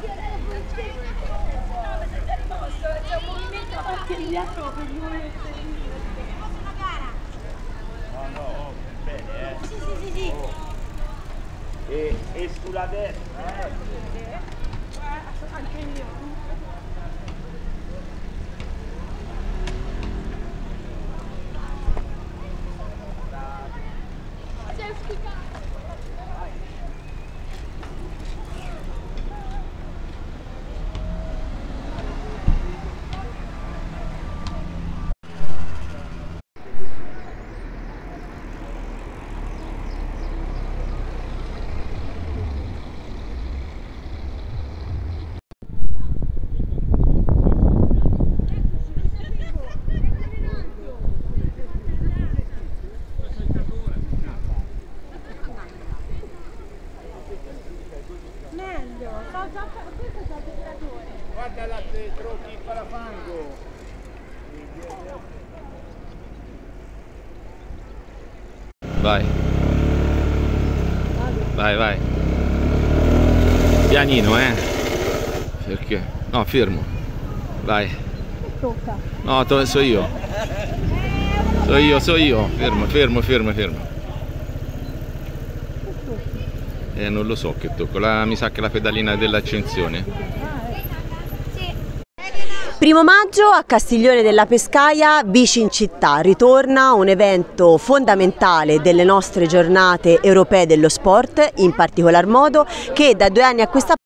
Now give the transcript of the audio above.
C'è un movimento a partire dietro per una gara. No, bene, Sì. E sulla destra, Anche io. Meglio, questo è il tiratore. guarda là se tronchi il parafango. Vai. Vai. Pianino, Perché? No, fermo. Vai. Tocca. No, so io. So io. Fermo. Non lo so che tocco. Mi sa che la pedalina dell'accensione. 1° maggio a Castiglione della Pescaia, Bici in città, ritorna un evento fondamentale delle nostre giornate europee dello sport, in particolar modo che da 2 anni a questa